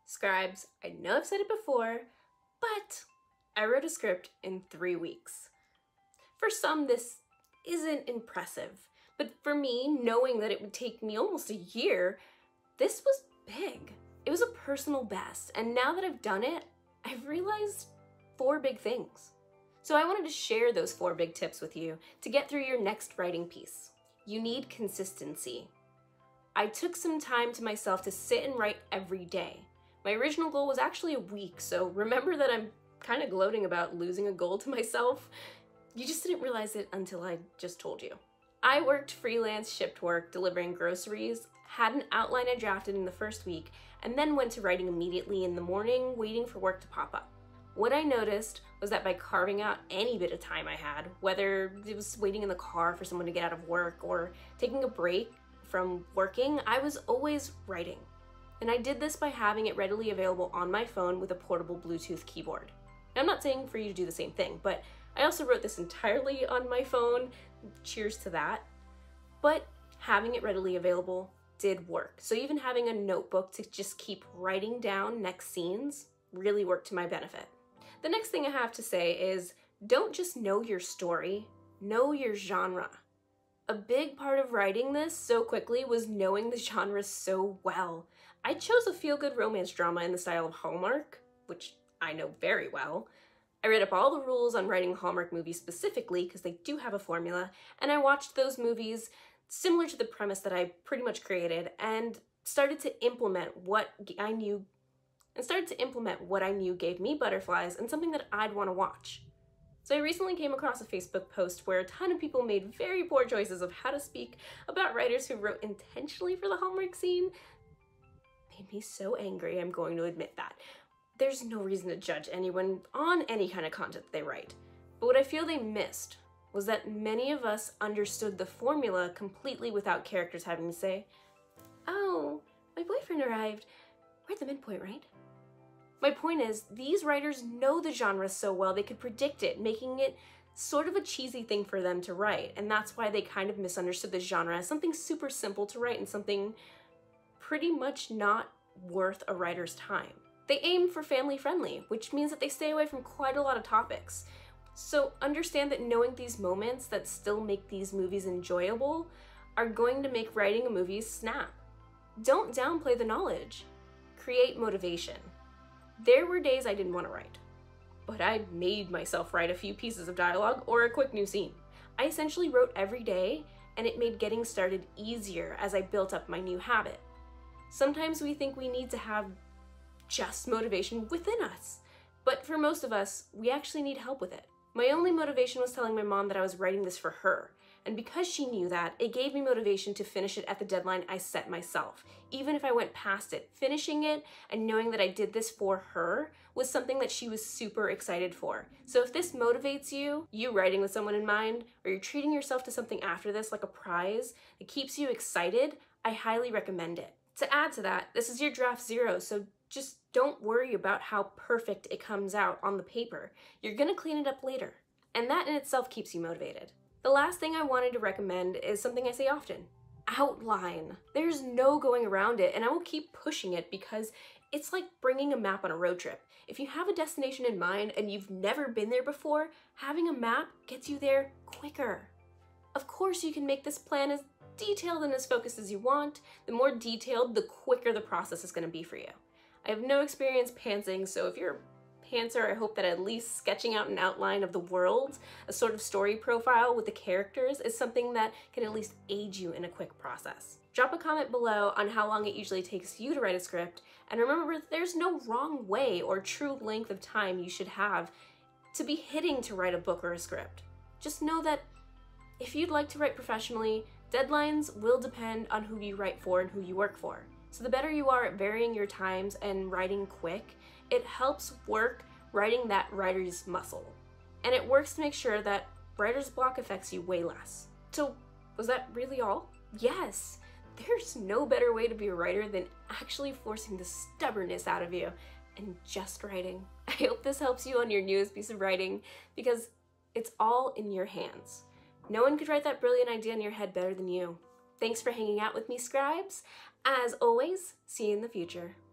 Scribes, I know I've said it before, but I wrote a script in 3 weeks. For some, this isn't impressive, but for me, knowing that it would take me almost a year, this was big. It was a personal best, and now that I've done it, I've realized 4 big things. So I wanted to share those 4 big tips with you to get through your next writing piece. You need consistency. I took some time to myself to sit and write every day. My original goal was actually a week, so remember that I'm kind of gloating about losing a goal to myself? You just didn't realize it until I just told you. I worked freelance shipped work delivering groceries, had an outline I drafted in the first week, and then went to writing immediately in the morning, waiting for work to pop up. What I noticed was that by carving out any bit of time I had, whether it was waiting in the car for someone to get out of work or taking a break from working, I was always writing. And I did this by having it readily available on my phone with a portable Bluetooth keyboard. Now, I'm not saying for you to do the same thing, but I also wrote this entirely on my phone. Cheers to that. But having it readily available did work. So even having a notebook to just keep writing down next scenes really worked to my benefit. The next thing I have to say is don't just know your story, know your genre. A big part of writing this so quickly was knowing the genre so well. I chose a feel-good romance drama in the style of Hallmark, which I know very well. I read up all the rules on writing Hallmark movies specifically because they do have a formula, and I watched those movies similar to the premise that I pretty much created and started to implement what I knew gave me butterflies and something that I'd want to watch. So I recently came across a Facebook post where a ton of people made very poor choices of how to speak about writers who wrote intentionally for the Hallmark scene. Made me so angry, I'm going to admit that. There's no reason to judge anyone on any kind of content they write. But what I feel they missed was that many of us understood the formula completely without characters having to say, "Oh, my boyfriend arrived. We're at the midpoint, right?" My point is, these writers know the genre so well they could predict it, making it sort of a cheesy thing for them to write, and that's why they kind of misunderstood the genre as something super simple to write and something pretty much not worth a writer's time. They aim for family friendly, which means that they stay away from quite a lot of topics. So understand that knowing these moments that still make these movies enjoyable are going to make writing a movie snap. Don't downplay the knowledge. Create motivation. There were days I didn't want to write, but I made myself write a few pieces of dialogue or a quick new scene. I essentially wrote every day, and it made getting started easier as I built up my new habit. Sometimes we think we need to have just motivation within us, but for most of us, we actually need help with it. My only motivation was telling my mom that I was writing this for her, and because she knew that, it gave me motivation to finish it at the deadline I set myself. Even if I went past it, finishing it and knowing that I did this for her was something that she was super excited for. So if this motivates you, you writing with someone in mind, or you're treating yourself to something after this like a prize that keeps you excited, I highly recommend it. To add to that, this is your draft 0, so just don't worry about how perfect it comes out on the paper. You're gonna clean it up later. And that in itself keeps you motivated. The last thing I wanted to recommend is something I say often. Outline. There's no going around it, and I will keep pushing it because it's like bringing a map on a road trip. If you have a destination in mind and you've never been there before, having a map gets you there quicker. Of course, you can make this plan as detailed and as focused as you want. The more detailed, the quicker the process is going to be for you. I have no experience pantsing, so if you're a pantser, I hope that at least sketching out an outline of the world, a sort of story profile with the characters, is something that can at least aid you in a quick process. Drop a comment below on how long it usually takes you to write a script, and remember that there's no wrong way or true length of time you should have to be hitting to write a book or a script. Just know that if you'd like to write professionally, deadlines will depend on who you write for and who you work for. So the better you are at varying your times and writing quick, it helps work writing that writer's muscle. And it works to make sure that writer's block affects you way less. So was that really all? Yes! There's no better way to be a writer than actually forcing the stubbornness out of you and just writing. I hope this helps you on your newest piece of writing because it's all in your hands. No one could write that brilliant idea in your head better than you. Thanks for hanging out with me, Scribes. As always, see you in the future.